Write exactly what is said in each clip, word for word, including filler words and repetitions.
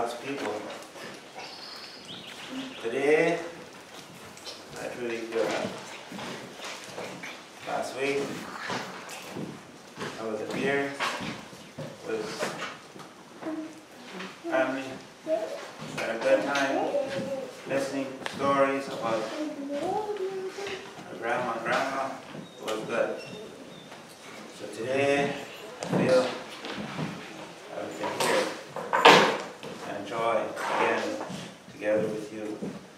God's people. Today, I truly feel that. Last week, I was up here with family, had a good time listening to stories about our grandma and grandpa. It was good. So today, I feel I can hear and enjoy again together with you.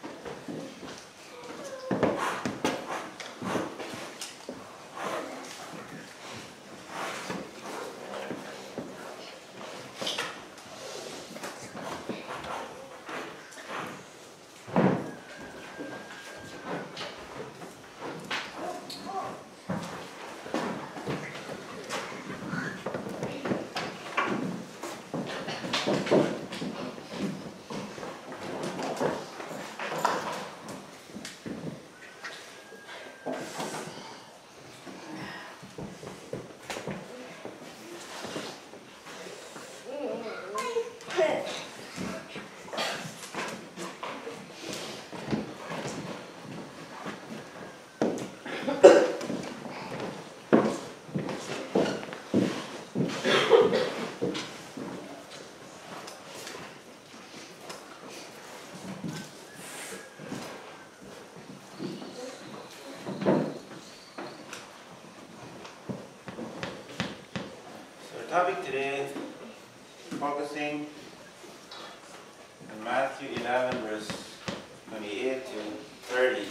The topic today is focusing on Matthew eleven, verse twenty-eight to thirty.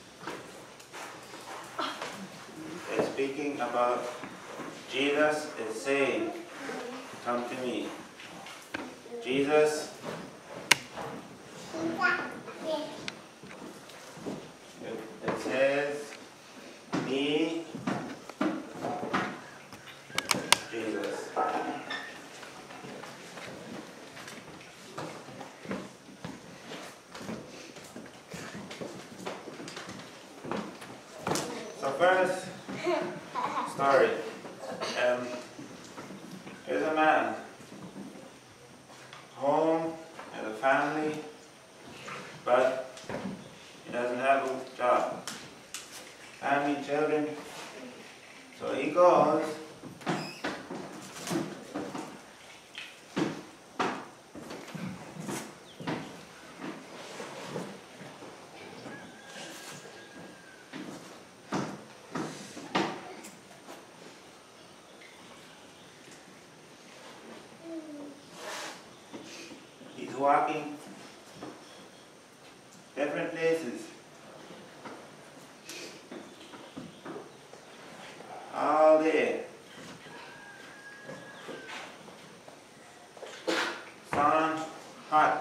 It's speaking about Jesus is saying, "Come to me." Jesus it says, "Me, Jesus." So first story. Um, there's a man, home, has a family, but he doesn't have a job. Family, children. So he goes He's walking different places, all day. Sun, hot.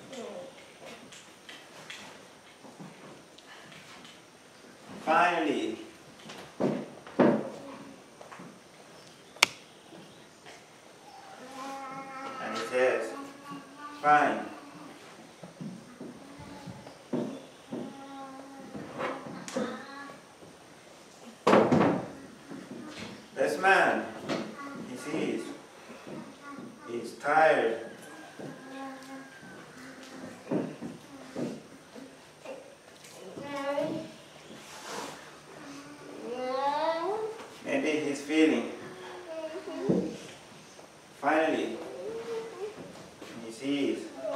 Finally, and he says, "Fine. This man, he sees, he's tired. Maybe he's feeling. Finally, he sees.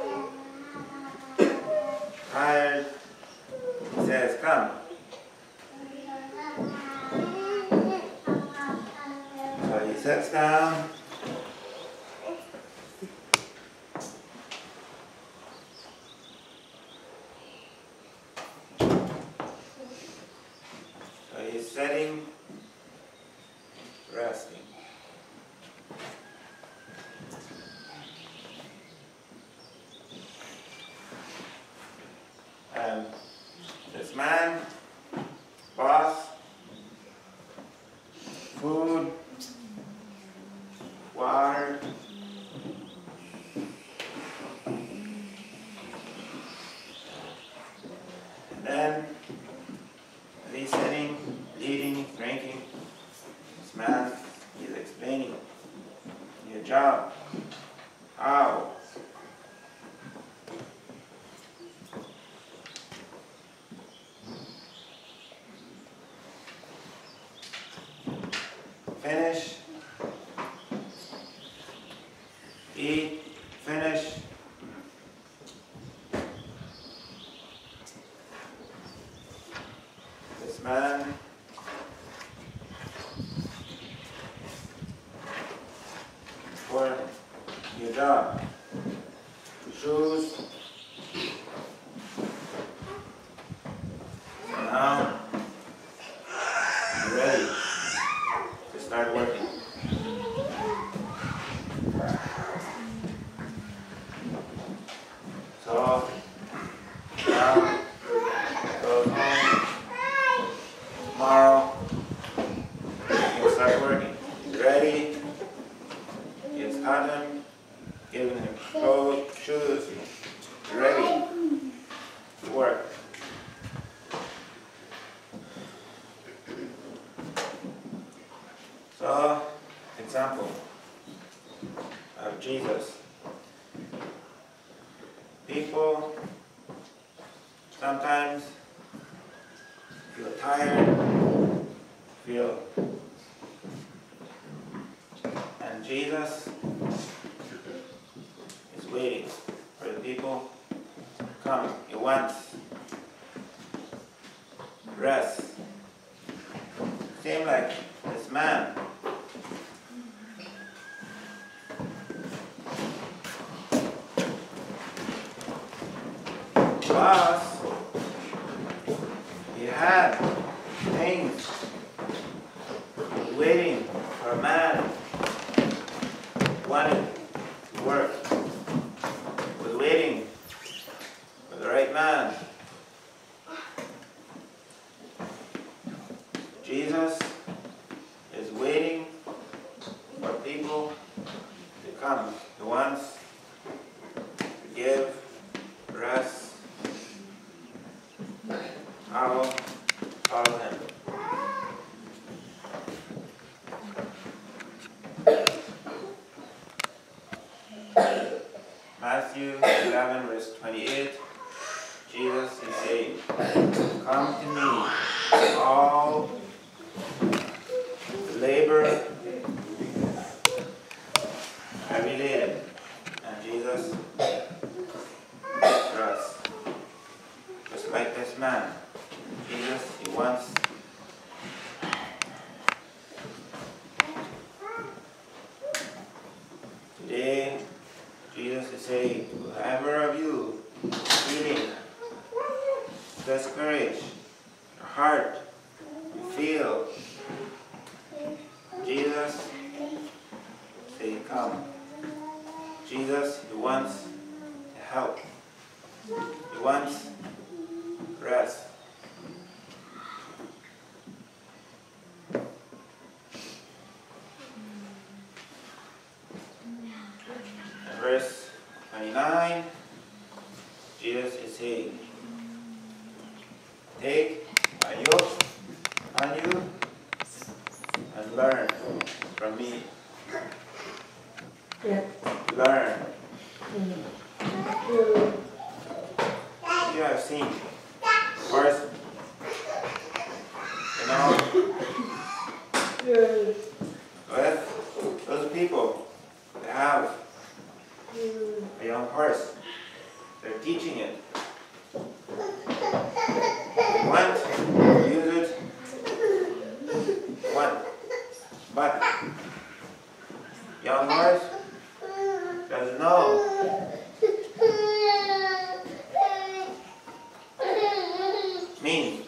Tired. He says, "Come." So he sits down. So he's sitting, resting. And this man, boss, food, water, and then he's sitting, eating, drinking. So now goes home. Tomorrow he'll start working. He's ready. He's cutting, giving him clothes, shoes. He's ready to work. So, example of Jesus. People sometimes feel tired, feel, and Jesus is waiting for the people to come. He wants rest. Seems like this man was, he had things waiting for a man who wanted to work, was waiting for the right man. Jesus is waiting for people to come. He wants to give rest. I will follow him. Matthew eleven verse twenty-eight, Jesus is saying, "Come to me, all labor heavy laden," and Jesus rests. Just like this man, Jesus, he wants today. Jesus is saying, whoever of you feeling discouraged, your heart, you feel, Jesus say, come. Jesus, he wants to help. He wants rest. In verse twenty-nine, Jesus is saying, take my yoke on you and learn from me. Yeah. Learn. Mm. You have seen first, you know, Good. with those people that have a young horse, they're teaching it. They want to use it, want, but young horse doesn't know. Mean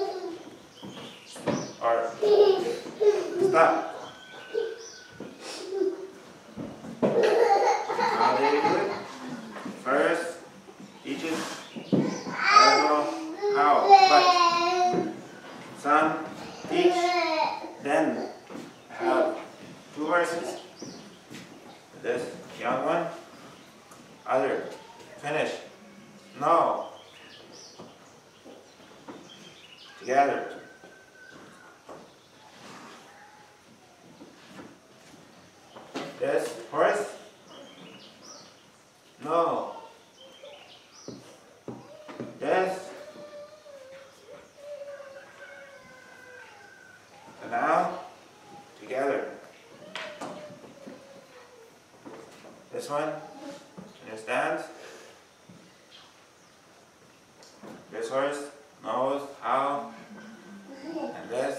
or stop. How they do it? First, teaches, I don't know how, but some teach, then have two horses. This young one, other, finish. No. Together. This horse? No. This? And now, together. This one, understands? This horse knows how, and this,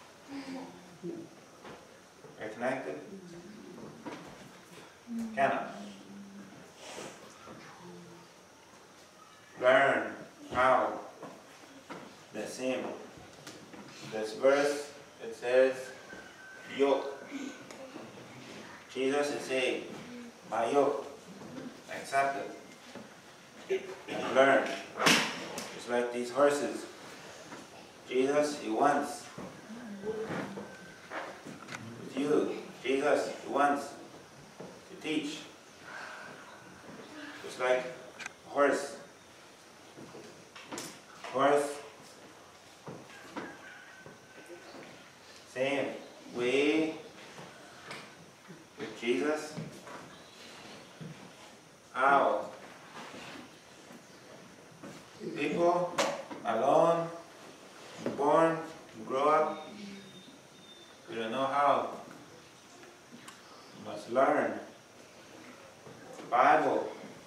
are connected? Cannot. Learn how. The same. This verse, it says, yoke. Jesus is saying, my yoke, accept it. learn. Just like these horses. Jesus, he wants with you. Jesus, he wants to teach. Just like a horse. Horse, same way with Jesus. How? People alone, born, grow up, we don't know how. You must learn the Bible.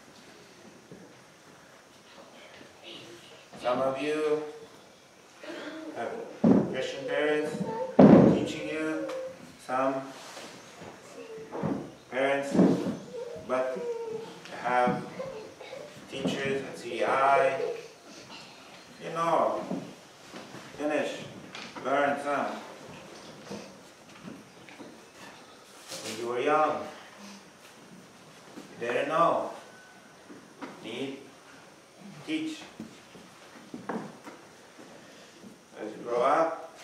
Some of you have Christian parents teaching you, some parents, but have teachers at C I. You know, finish, learn some. When you were young, you didn't know. Need teach. As you grow up,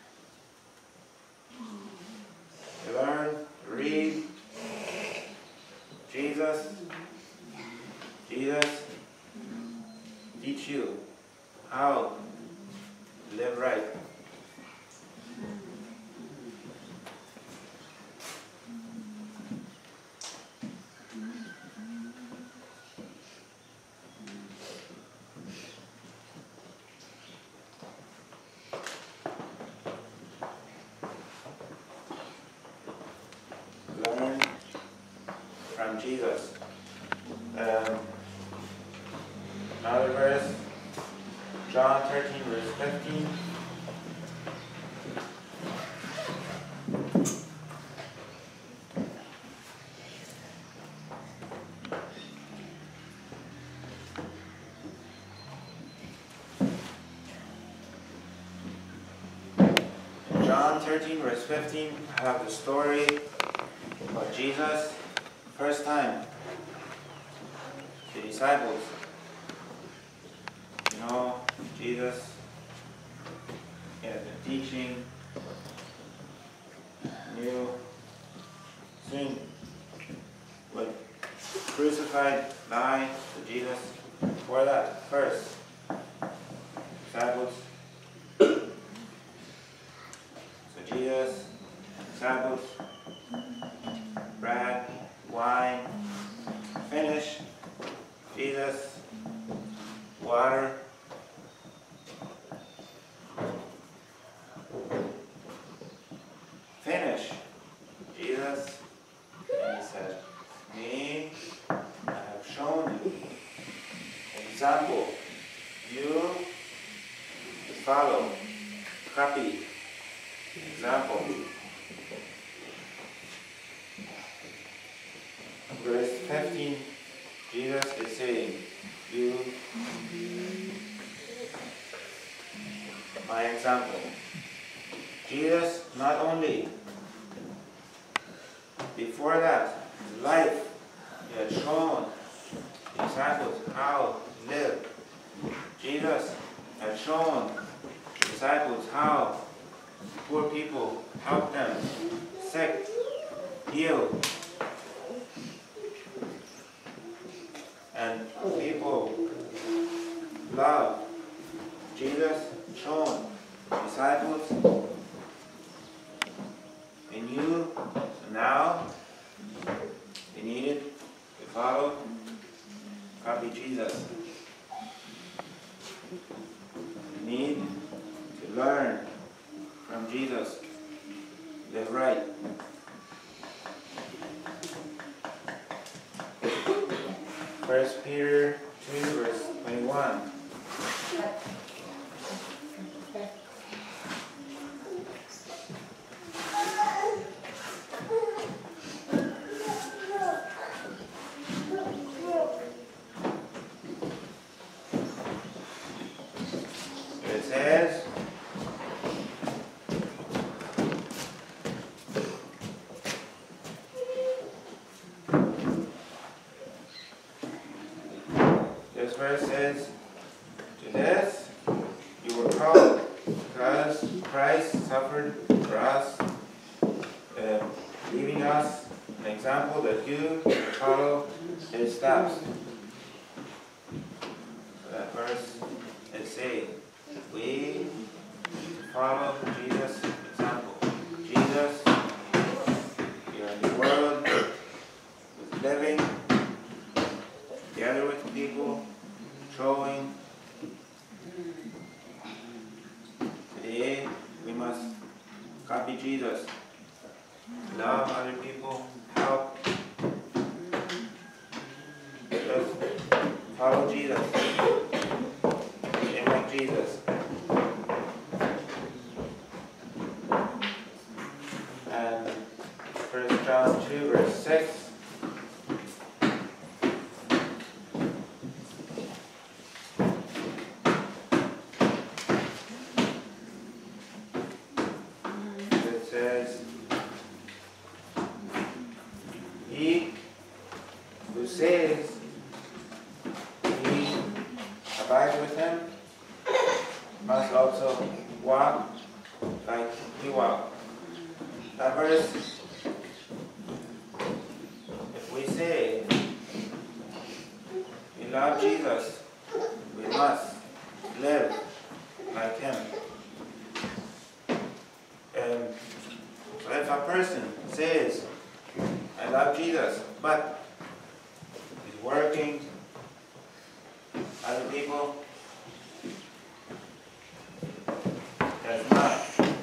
you learn to read. Jesus, Jesus teach you how to live right. Learn from Jesus. Um, another verse, John thirteen, verse fifteen. In John thirteen, verse fifteen, I have the story about Jesus, first time, the disciples. You know, Jesus, he has been teaching, new thing, but crucified, died, so Jesus, for that, first, disciples. So Jesus, disciples, bread, wine, finish, Jesus, water, finish, Jesus, and he said, me, I have shown you an example, you follow, copy, example. Verse fifteen, Jesus is saying, you, my example. Jesus not only, before that, his life, he had shown the disciples how to live. Jesus had shown the disciples how poor people help them, sick, heal. And people love. Jesus shown disciples. And you now, you needed to follow, copy Jesus. You need to learn from Jesus. Live right. First Peter two, verse twenty-one. It says, this verse says, to this you were called, because Christ suffered for us, uh, leaving us an example that you follow his steps. So that verse is saying, we follow Jesus' example. Jesus, here in the world, was living together with people, showing. Today, we must copy Jesus. Love other people, help. Just follow Jesus. Imitate Jesus. And First John two, verse six. It says, he who says he abides with him must also walk like he walked. That verse, if we say we love Jesus, we must live like him. And so if a person says, I love Jesus, but he's working other people, does not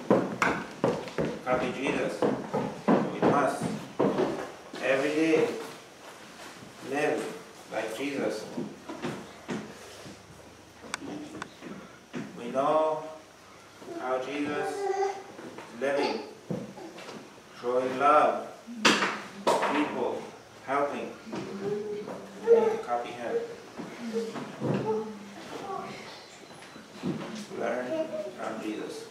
copy Jesus. We must every day live like Jesus. We know how Jesus is living, showing love, people, helping. We need to copy him. Learn from Jesus.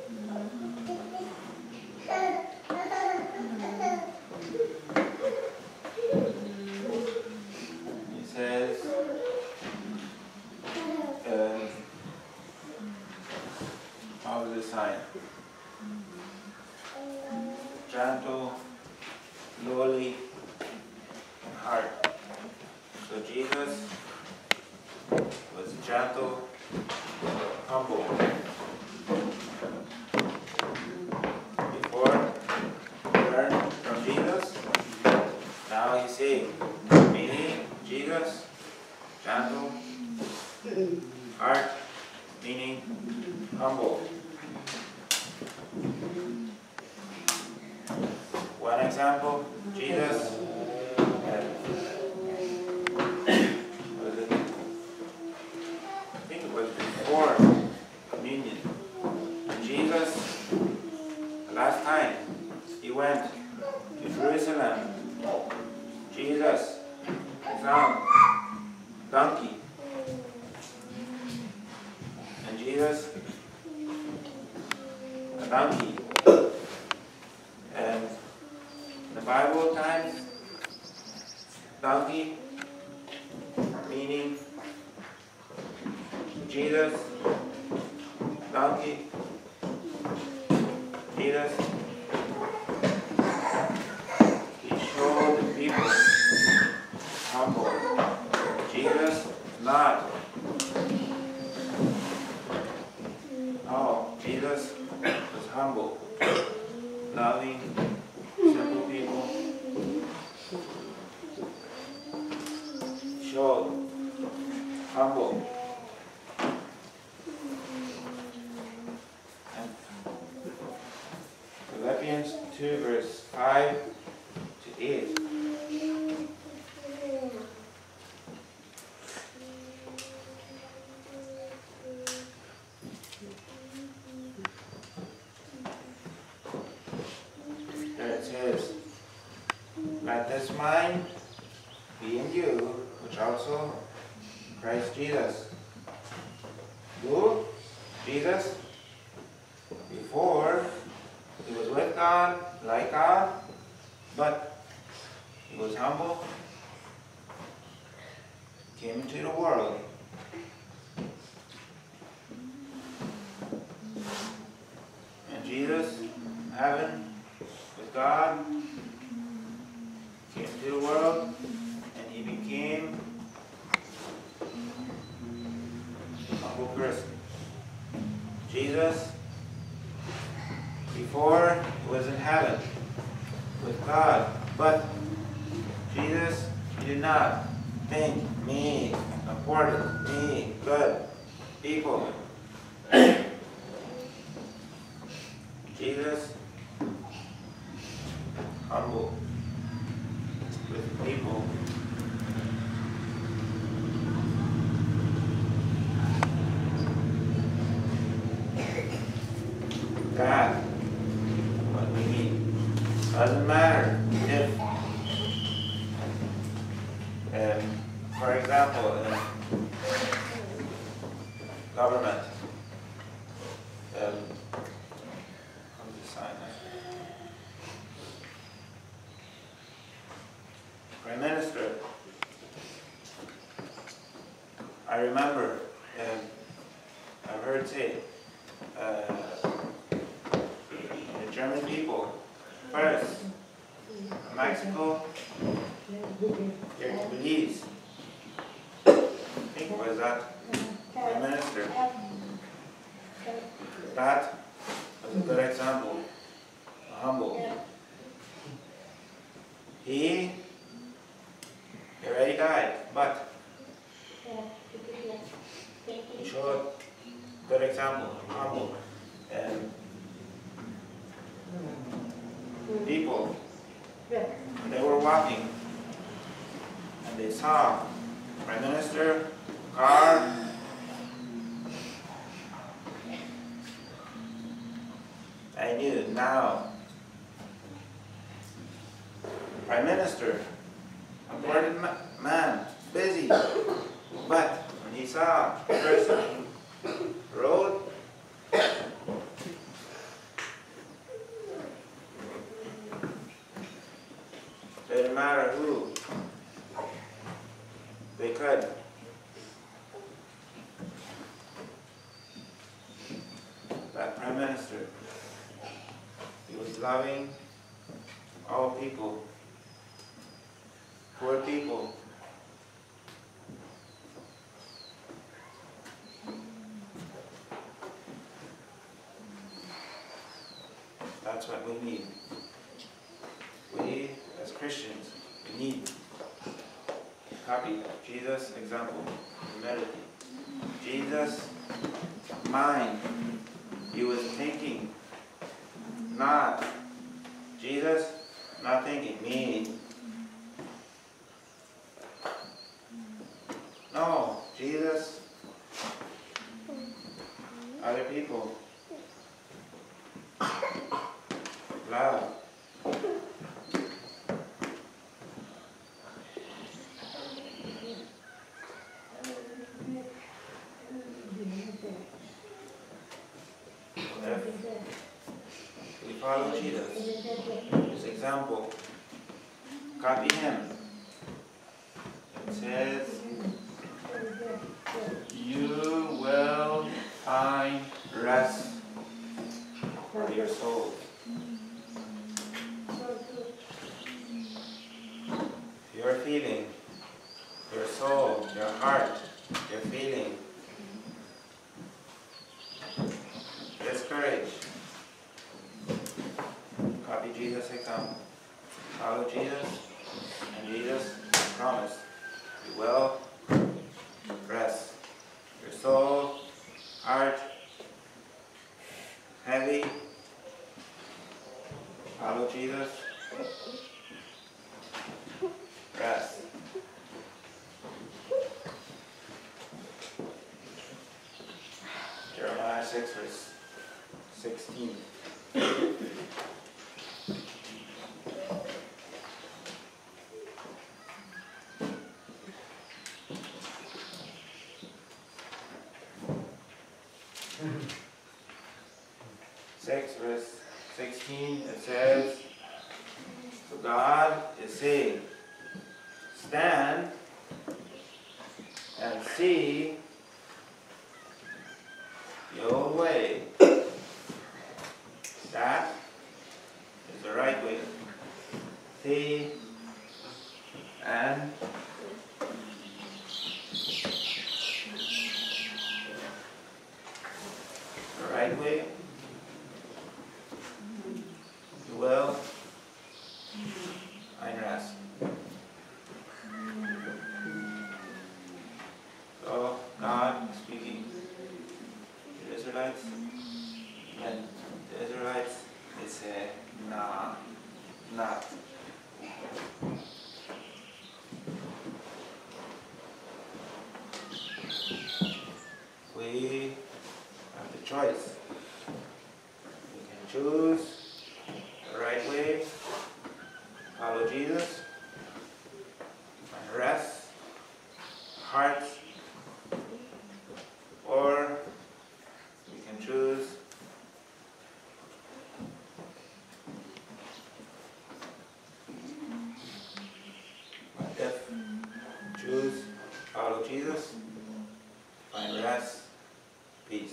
He says, um, how is the sign? Gentle, lowly in heart. So Jesus was gentle, humble. Before he learned from Jesus, now he's saying, meaning Jesus, gentle, heart, meaning humble. One example, Jesus had, was it, I think it was before communion. Jesus, the last time he went to Jerusalem, Jesus found a donkey. And Jesus, a donkey. And in the Bible times, donkey meaning Jesus, donkey, Jesus. He showed the people humble. Jesus not. Oh, Jesus was humble, loving, simple people. Showed humble. And Philippians two, verse five to eight. There it says, let this mind be in you, which also Christ Jesus. Who? Jesus, before he was with God, like God, but he was humble, came into the world. And Jesus, heaven, with God, came into the world, and he became a humble person. Jesus, before, was in heaven with God, but Jesus, he did not think me important, me good people. Jesus, humble with people. God, what we need. Doesn't matter if, um, for example, in government, um, how do you sign that? Prime Minister, I remember, um, I've heard say, uh, the German people, first, Mexico, here to Belize. I think was that Prime Minister. That was a good example, humble. He, he already died, but he showed a good example, humble. And people, they were walking and they saw Prime Minister, car, I knew now. Prime Minister, important ma man, busy, but when he saw a person road, didn't matter who, they could. That Prime Minister, he was loving all people, poor people. That's what we need. We, as Christians, we need to copy Jesus' example, humility. Jesus' mind, he was thinking, not, Jesus, not thinking me. No, Jesus, other people, love. If we follow Jesus, his example, copy him. It says, you will find rest for your soul. Your feeling, your soul, your heart, your feeling. Discourage. Copy Jesus' example. Follow Jesus, and Jesus promised you will rest. Your soul, heart, heavy. Follow Jesus. Rest. Jeremiah six verse sixteen. six verse sixteen, it says, so God is saying, stand see the old way. That is the right way. See and the right way. You will find rest. So God is speaking to the Israelites, and the Israelites, they say, nah, not. We have the choice. We can choose the right way, follow Jesus, and rest, hearts, or we can choose if choose follow Jesus, find rest, peace.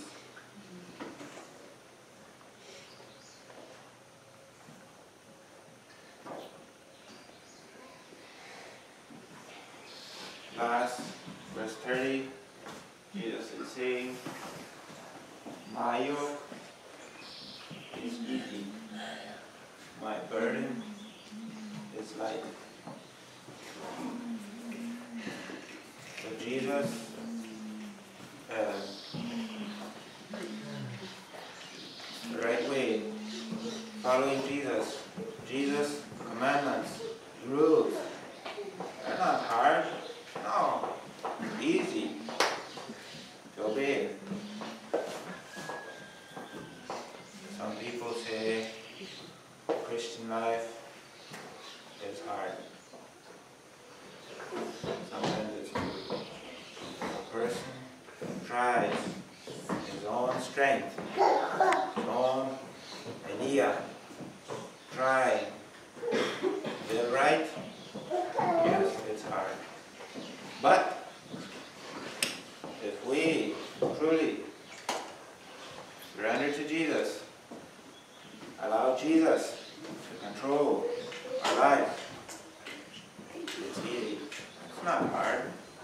Last, verse thirty, Jesus is saying, my yoke is easy, my burden is light. So Jesus, uh, the right way, following Jesus, Jesus' commandments, rules, they're not hard, no, easy to obey. Some people say Christian life is hard. Sometimes it's true. A person tries his own strength, his own idea, try the right. Yes, it's hard. But if we truly surrender to Jesus, allow Jesus to control our life, it's easy. It's not hard.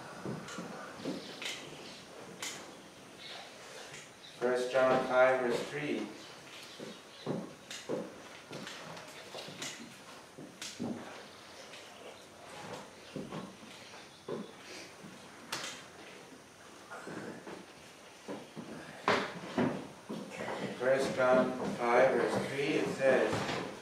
First John five verse three. First John five verse three, it says,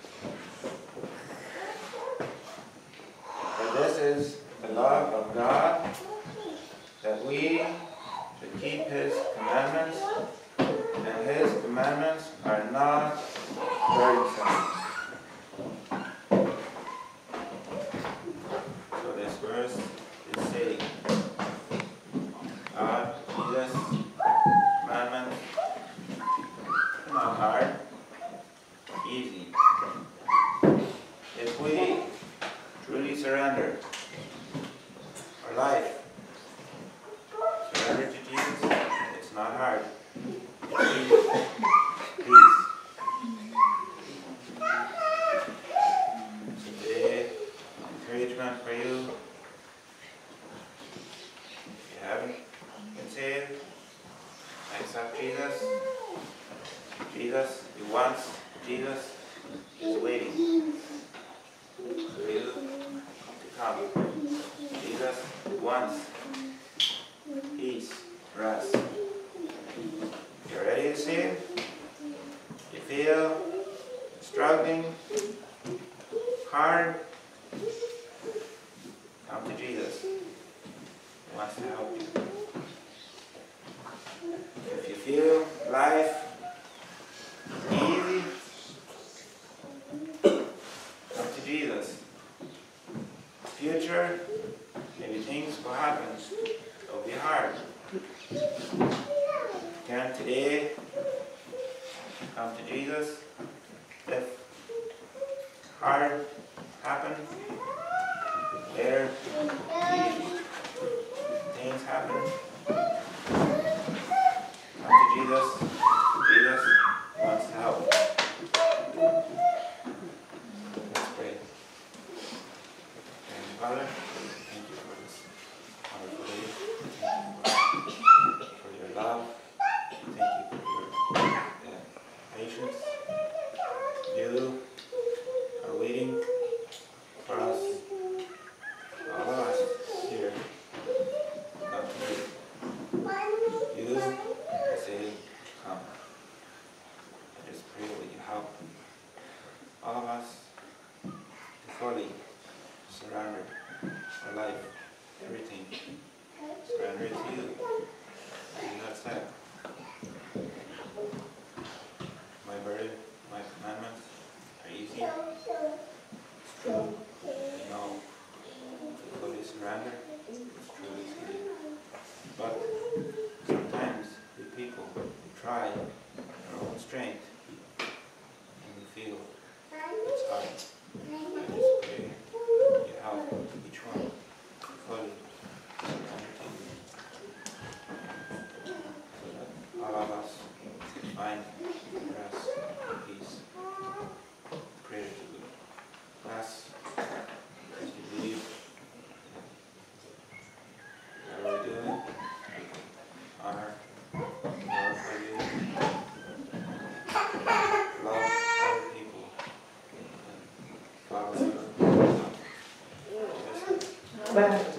for this is the love of God, that we should keep His commandments, and His commandments are not burdensome. So this verse is saying, God, Jesus, commandments, not hard, easy. If we truly surrender our life, surrender to Jesus, it's not hard. It's easy. Peace. So today, encouragement for you. If you haven't been saved, accept Jesus. Jesus, He wants, Jesus is waiting for you to come. Jesus wants peace, rest. You're ready to save? You feel struggling, hard? Come to Jesus. He wants to help you. If you feel life easy, come to Jesus. Future, maybe things will happen. It'll be hard. Can today come to Jesus? If hard happen, later things happen, Jesus, Jesus wants to help. Let's pray. Heavenly Father, thank you for this wonderful day. Thank you for, for your love. Thank you for your uh, patience. You are waiting for us, all of us here, to come to you. You say, come. I just pray that you help all of us to fully surrender our life, everything, surrender it to you. You have said, my burden, my commandments are easy. It's true. You know, to fully surrender, it's true, it's easy. But sometimes we people, we try our own strength, and we feel it's hard. I just pray you help each one to fully surrender to you, so that all of us can find rest, peace, pray to you. Bless as you believe whatever we're doing, honor, glorify you, love other people, and follow you. Yes.